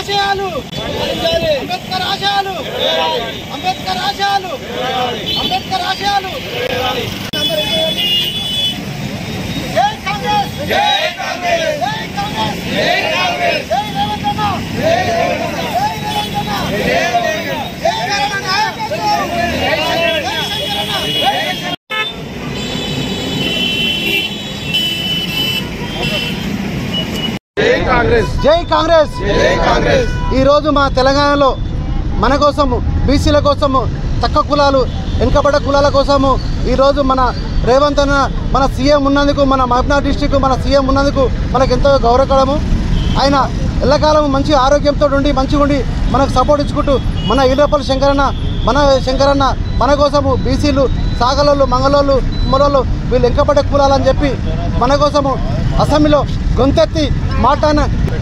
ఆశయాలు అంబేద్కర్ ఆశయాలు అంబేద్కర్ ఆశయాలు అంబేద్కర్ ఆశయాలు జై కాంగ్రెస్ జై కాంగ్రెస్ జై కాంగ్రెస్ జై కాంగ్రెస్ జై రేవంత్ అన్న జై రేవంత్ అన్న జై రేవంత్ అన్న జై రేవంత్ అన్న జై కాంగ్రెస్ జై కాంగ్రెస్। ఈ రోజు మా తెలంగాణలో మన కోసము బీసీల కోసము తక్కువ కులాలు వెనుకబడ్డ కులాల కోసము ఈ రోజు మన రేవంత్ అన్న మన సీఎం ఉన్నందుకు మన మహబూబ్నగర్ డిస్ట్రిక్ట్ మన సీఎం ఉన్నందుకు మనకు ఎంతో గౌరవకరము। ఆయన ఎల్లకాలం మంచి ఆరోగ్యంతో ఉండి మంచిగా ఉండి మనకు సపోర్ట్ ఇచ్చుకుంటూ మన ఈలపల్లి శంకరన్న మన కోసము బీసీలు సాగలోళ్ళు మంగళోళ్ళు కుమ్మరోళ్ళు వీళ్ళు వెనుకబడ్డ కులాలని చెప్పి మన కోసము అసెంబ్లీలో గొంతెత్తి మాట్లాడిన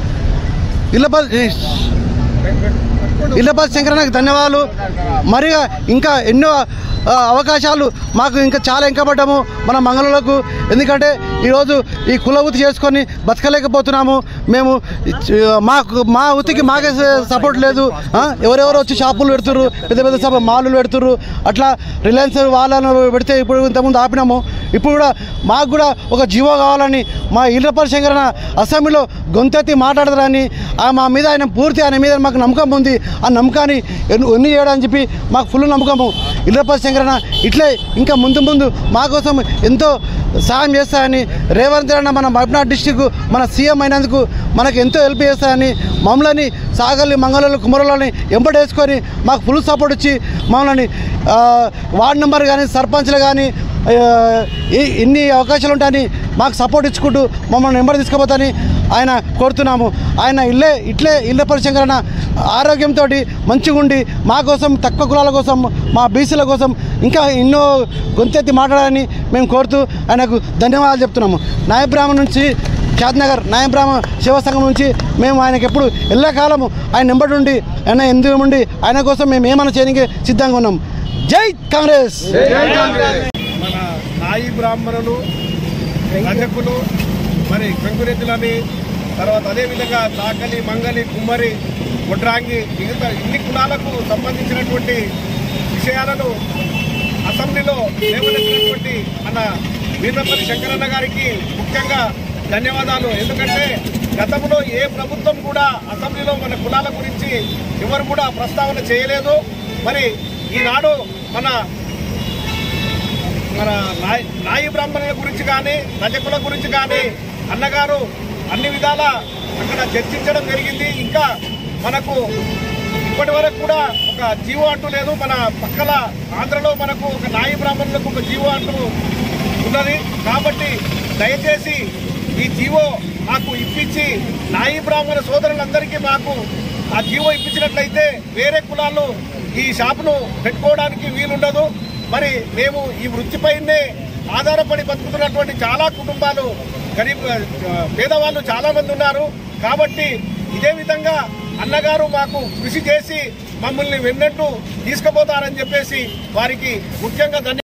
ఈలపల్లి శంకరన్నకు ధన్యవాదాలు। మరి ఇంకా ఎన్నో అవకాశాలు మాకు ఇంకా చాలా వెనుకబడ్డాము మన మంగళూరులకు। ఎందుకంటే ఈరోజు ఈ కుల వృత్తి చేసుకొని బతకలేకపోతున్నాము మేము। మా వృత్తికి మాకే సపోర్ట్ లేదు। ఎవరెవరు వచ్చి షాపులు పెడుతుర్రు, పెద్ద పెద్ద మాల్లు పెడుతుర్రు, అట్లా రిలయన్స్ వాళ్ళను పెడితే ఇప్పుడు ఇంతకుముందు ఆపినాము। ఇప్పుడు కూడా మాకు కూడా ఒక జీవో కావాలని మా ఈలపల్లి శంకరన్న అసెంబ్లీలో గొంతెత్తి మాట్లాడతారని మా మీద ఆయన మీద మాకు నమ్మకం ఉంది। ఆ నమ్మకాన్ని ఎన్ని చేయడానికి చెప్పి మాకు ఫుల్ నమ్మకము। ఈలపల్లి శంకరన్న ఇట్లే ఇంకా ముందు మా కోసం ఎంతో సహాయం చేస్తాయని రేవంత్ అన్న మన మహబూబ్నగర్ డిస్టిక్ మన సీఎం అయినందుకు మనకు ఎంతో హెల్ప్ చేస్తాయని మమ్మల్ని సాగల్ని మంగళూరు కుమరులని ఎంబడేసుకొని మాకు ఫుల్ సపోర్ట్ ఇచ్చి మమ్మల్ని వార్డు మెంబర్ కానీ సర్పంచ్లు కానీ ఎన్ని అవకాశాలు ఉంటాయని మాకు సపోర్ట్ ఇచ్చుకుంటూ మమ్మల్ని నెంబర్ తీసుకుపోతాని ఆయన కోరుతున్నాము। ఆయన ఇట్లే ఈలపల్లి శంకరన్న ఆరోగ్యంతో మంచిగా ఉండి మా కోసం తక్కువ కులాల కోసం మా బీసీల కోసం ఇంకా ఎన్నో గొంతెత్తి మాట్లాడాలని మేము కోరుతూ ఆయనకు ధన్యవాదాలు చెప్తున్నాము। నాయబ్రాహ్మణ్ నుంచి షాద్నగర్ నాయబ్రాహ్మణ సేవా సంఘం నుంచి మేము ఆయనకి ఎప్పుడు ఎల్లకాలము ఆయన నెంబర్ ఉండి ఆయన ఎందుకు ఉండి ఆయన కోసం మేము ఏమైనా చేయడానికి సిద్ధంగా ఉన్నాం। జై కాంగ్రెస్। మన నాయి బ్రాహ్మణులు రజకులు మరి కంకురెద్దులని తర్వాత అదేవిధంగా చాకలి మంగలి కుమ్మరి వడ్రాంగి మిగతా ఇన్ని కులాలకు సంబంధించినటువంటి విషయాలను అసెంబ్లీలో లేవనెత్తినటువంటి మన వీర్లపల్లి శంకరన్న గారికి ముఖ్యంగా ధన్యవాదాలు। ఎందుకంటే గతంలో ఏ ప్రభుత్వం కూడా అసెంబ్లీలో మన కులాల గురించి ఎవరు కూడా ప్రస్తావన చేయలేదు। మరి ఈనాడు మన నాయి బ్రాహ్మణుల గురించి కానీ రజకుల గురించి కానీ అన్నగారు అన్ని విధాల అక్కడ చర్చించడం జరిగింది। ఇంకా మనకు ఇప్పటి వరకు కూడా ఒక జీవో అంటూ లేదు। మన పక్కల ఆంధ్రలో మనకు ఒక నాయి బ్రాహ్మణులకు ఒక జీవో అంటూ ఉన్నది। కాబట్టి దయచేసి ఈ జీవో మాకు ఇప్పించి నాయి బ్రాహ్మణ సోదరులందరికీ మాకు ఆ జీవో ఇప్పించినట్లయితే వేరే కులాల్లో ఈ షాపును పెట్టుకోవడానికి వీలుండదు। మరి మేము ఈ వృత్తిపైనే ఆధారపడి బతుకుతున్నటువంటి చాలా కుటుంబాలు పేదవాళ్ళు చాలా మంది ఉన్నారు। కాబట్టి ఇదే విధంగా అన్నగారు మాకు కృషి చేసి మమ్మల్ని వెన్నట్టు తీసుకుపోతారని చెప్పేసి వారికి ముఖ్యంగా